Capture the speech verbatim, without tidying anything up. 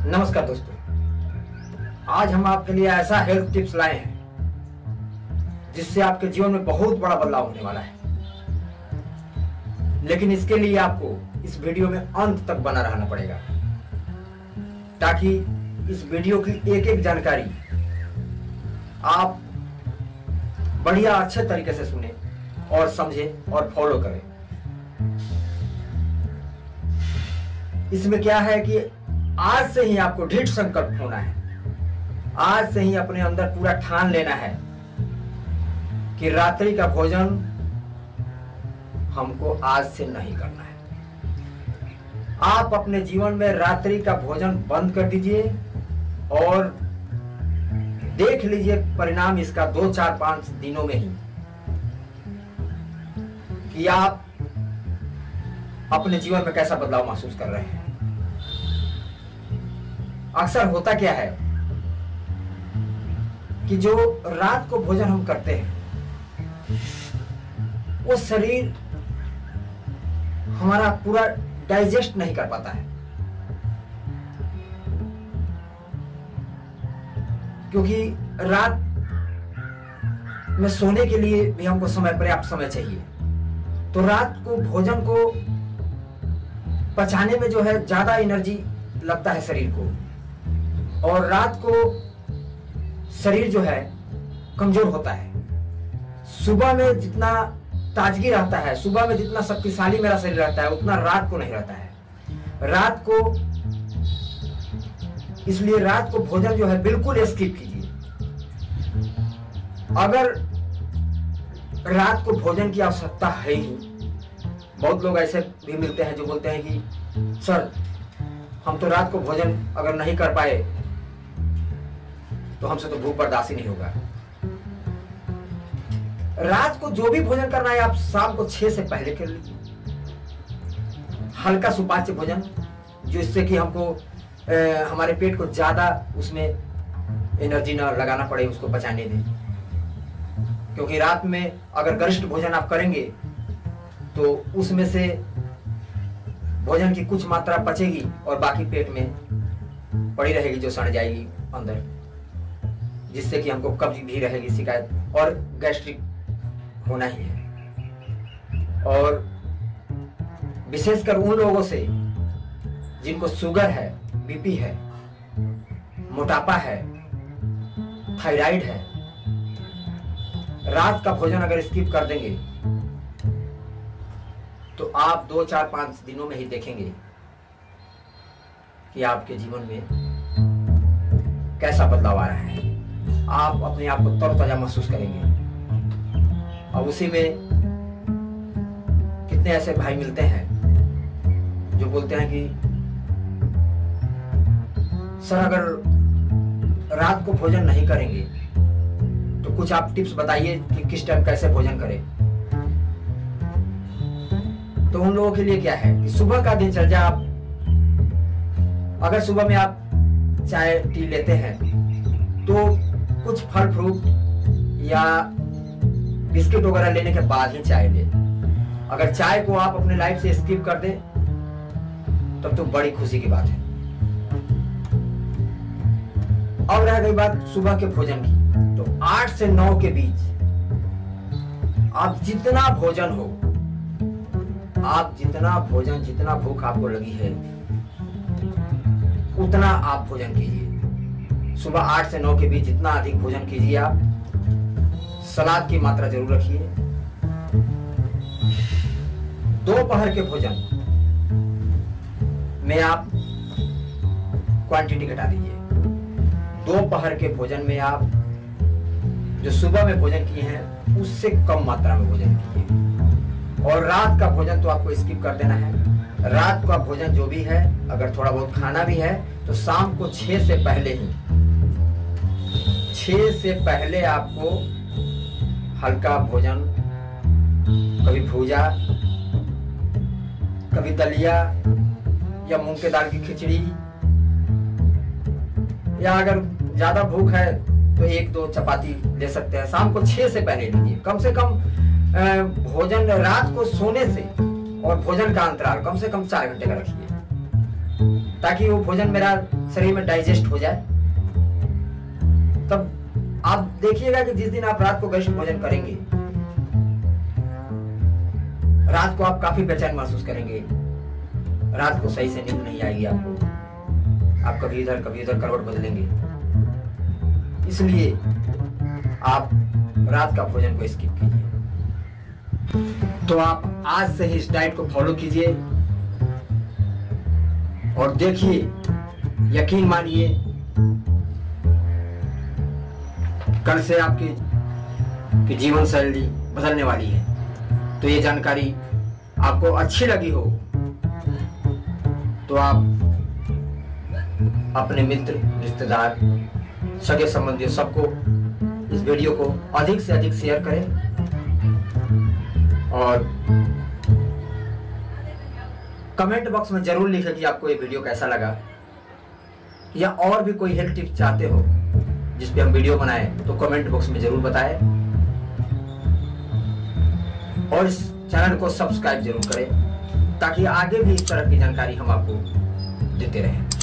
नमस्कार दोस्तों, आज हम आपके लिए ऐसा हेल्थ टिप्स लाए हैं जिससे आपके जीवन में बहुत बड़ा बदलाव होने वाला है। लेकिन इसके लिए आपको इस वीडियो में अंत तक बना रहना पड़ेगा ताकि इस वीडियो की एक एक जानकारी आप बढ़िया अच्छे तरीके से सुने और समझें और फॉलो करें। इसमें क्या है कि आज से ही आपको दृढ़ संकल्प होना है, आज से ही अपने अंदर पूरा ठान लेना है कि रात्रि का भोजन हमको आज से नहीं करना है। आप अपने जीवन में रात्रि का भोजन बंद कर दीजिए और देख लीजिए परिणाम इसका दो चार पांच दिनों में ही कि आप अपने जीवन में कैसा बदलाव महसूस कर रहे हैं। अक्सर होता क्या है कि जो रात को भोजन हम करते हैं वो शरीर हमारा पूरा डाइजेस्ट नहीं कर पाता है, क्योंकि रात में सोने के लिए भी हमको समय पर्याप्त समय चाहिए। तो रात को भोजन को पचाने में जो है ज्यादा एनर्जी लगता है शरीर को, और रात को शरीर जो है कमजोर होता है। सुबह में जितना ताजगी रहता है, सुबह में जितना शक्तिशाली मेरा शरीर रहता है, उतना रात को नहीं रहता है। रात को इसलिए रात को भोजन जो है बिल्कुल स्किप कीजिए। अगर रात को भोजन की आवश्यकता है ही, बहुत लोग ऐसे भी मिलते हैं जो बोलते हैं कि सर हम तो रात को भोजन अगर नहीं कर पाए तो हमसे तो भूख बर्दाश्त ही नहीं होगा। रात को जो भी भोजन करना है आप शाम को छह से पहले कर लीजिए। हल्का सुपाच्य भोजन जो इससे कि हमको ए, हमारे पेट को ज्यादा उसमें एनर्जी ना लगाना पड़े, उसको पचाने दें। क्योंकि रात में अगर गरिष्ठ भोजन आप करेंगे तो उसमें से भोजन की कुछ मात्रा पचेगी और बाकी पेट में पड़ी रहेगी जो सड़ जाएगी अंदर, जिससे कि हमको कब्ज भी रहेगी शिकायत और गैस्ट्रिक होना ही है। और विशेषकर उन लोगों से जिनको शुगर है, बीपी है, मोटापा है, थायराइड है, रात का भोजन अगर स्किप कर देंगे तो आप दो चार पांच दिनों में ही देखेंगे कि आपके जीवन में कैसा बदलाव आ रहा है। आप अपने आप को तरोताजा महसूस करेंगे। और उसी में कितने ऐसे भाई मिलते हैं जो बोलते हैं कि सर अगर रात को भोजन नहीं करेंगे तो कुछ आप टिप्स बताइए कि किस टाइम कैसे भोजन करें। तो उन लोगों के लिए क्या है कि सुबह का दिनचर्या, आप अगर सुबह में आप चाय टी लेते हैं तो कुछ फल फ्रूट या बिस्किट वगैरह लेने के बाद ही चाय ले। अगर चाय को आप अपने लाइफ से स्किप कर दें तब तो बड़ी खुशी की बात है। अब रह गई बात सुबह के भोजन की, तो आठ से नौ के बीच आप जितना भोजन हो, आप जितना भोजन, जितना भूख आपको लगी है उतना आप भोजन कीजिए। सुबह आठ से नौ के बीच जितना अधिक भोजन कीजिए आप। सलाद की मात्रा जरूर रखिए। दोपहर के भोजन में आप क्वांटिटी घटा दीजिए। दोपहर के भोजन में आप जो सुबह में भोजन किए हैं उससे कम मात्रा में भोजन कीजिए। और रात का भोजन तो आपको स्किप कर देना है। रात का भोजन जो भी है, अगर थोड़ा बहुत खाना भी है तो शाम को छह से पहले ही, छह से पहले आपको हल्का भोजन, कभी भूजा, कभी दलिया या मूंग के दाल की खिचड़ी, या अगर ज्यादा भूख है तो एक दो चपाती ले सकते हैं। शाम को छह से पहले लीजिए। कम से कम भोजन रात को सोने से और भोजन का अंतराल कम से कम चार घंटे का रखिए, ताकि वो भोजन मेरा शरीर में डाइजेस्ट हो जाए। तब आप देखिएगा कि जिस दिन आप रात को गरिष्ठ भोजन करेंगे, रात को आप काफी बेचैन महसूस करेंगे, रात को सही से नींद नहीं आएगी आपको, आप कभी इधर कभी उधर करवट बदलेंगे। इसलिए आप रात का भोजन को स्किप कीजिए। तो आप आज से ही इस डाइट को फॉलो कीजिए और देखिए, यकीन मानिए, कल से आपकी की जीवन शैली बदलने वाली है। तो ये जानकारी आपको अच्छी लगी हो तो आप अपने मित्र, रिश्तेदार, सगे संबंधियों सबको इस वीडियो को अधिक से अधिक शेयर करें और कमेंट बॉक्स में जरूर लिखें कि आपको ये वीडियो कैसा लगा, या और भी कोई हेल्थ टिप्स चाहते हो जिस पे हम वीडियो बनाएं तो कमेंट बॉक्स में जरूर बताएं और इस चैनल को सब्सक्राइब जरूर करें ताकि आगे भी इस तरह की जानकारी हम आपको देते रहें।